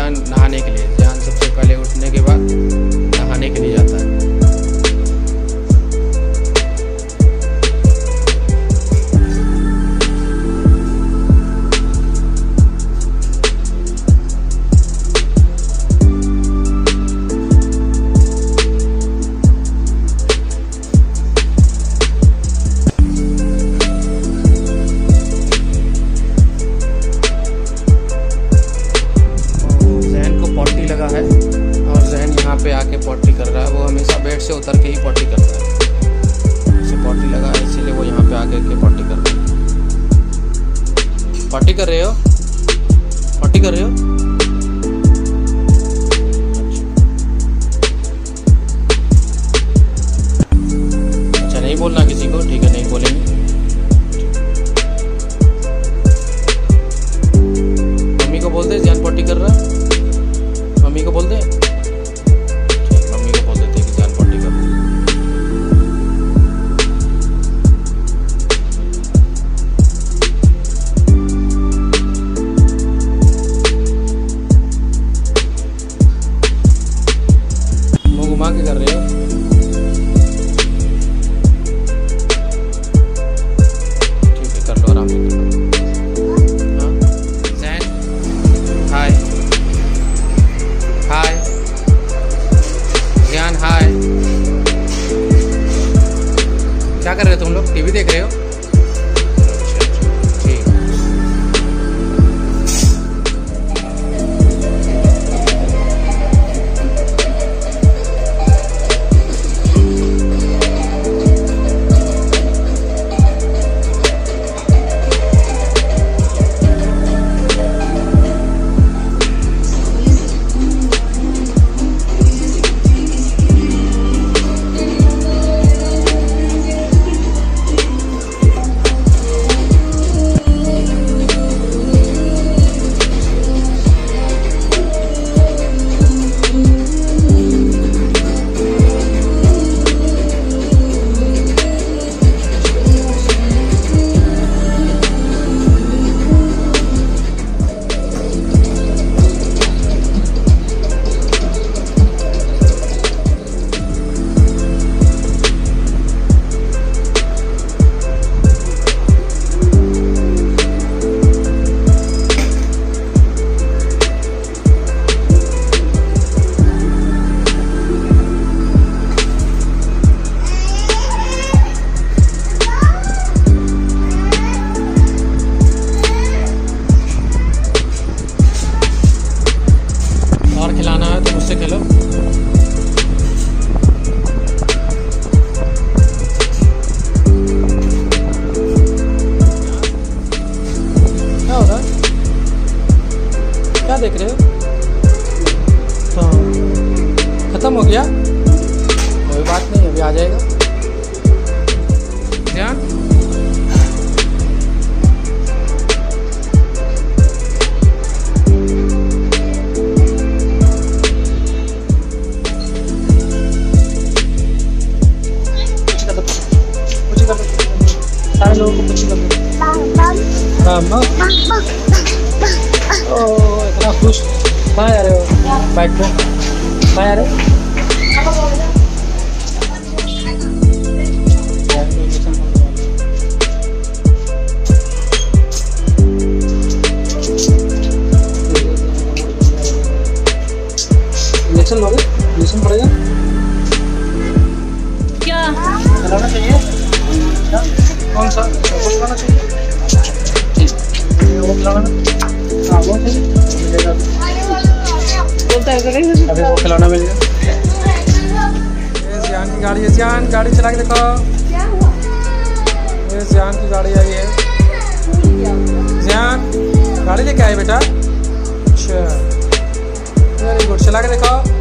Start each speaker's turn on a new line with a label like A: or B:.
A: है नहाने के लिए। ध्यान सबसे पहले उठने के बाद नहाने के लिए जाता है। है और जहन यहाँ पे आके पॉटी कर रहा है। वो हमेशा बेड से उतर के ही पॉटी करता है। उसे पॉटी लगा है इसीलिए वो यहाँ पे आके के पॉटी कर रहा है। पॉटी कर रहे हो? पॉटी कर रहे हो? अच्छा नहीं बोलना किसी को, ठीक है नहीं बोलेंगे। मम्मी को बोल दे जहन पॉटी कर रहा है। मम्मी को बोल दे, ठीक मम्मी को बोल देते कि जान पॉटी कर। मुंह घुमा के कर रहे हो? ठीक है कर लो आराम से कर लो। हाँ जैन हाय हाय ज्ञान हाय। क्या कर रहे हो तुम लोग? टीवी देख रहे हो? अच्छा ठीक। खिलाना है तो मुझसे खेलो। क्या हो रहा है? क्या देख रहे हो? तो खत्म हो गया? कोई बात नहीं अभी आ जाएगा। ध्यान सारे लोगों को पूछ कर इतना खुश कहाँ जा रहे हो? बाइक पे कहाँ जा रहे हो? इंजेक्शन लोगे? इंजेक्शन पड़ेगा क्या? कराना चाहिए क्या? कौन सा खिलाना चाहिए? वो खिलाना ना? हाँ वो चाहिए मिलेगा अभी वो खिलाना मिलेगा। ये ज़ियान की गाड़ी है। ज़ियान गाड़ी चला के देखो। ये ज़ियान की गाड़ी आई है। ज़ियान गाड़ी लेके आए बेटा। अच्छा वेरी गुड चला के देखो।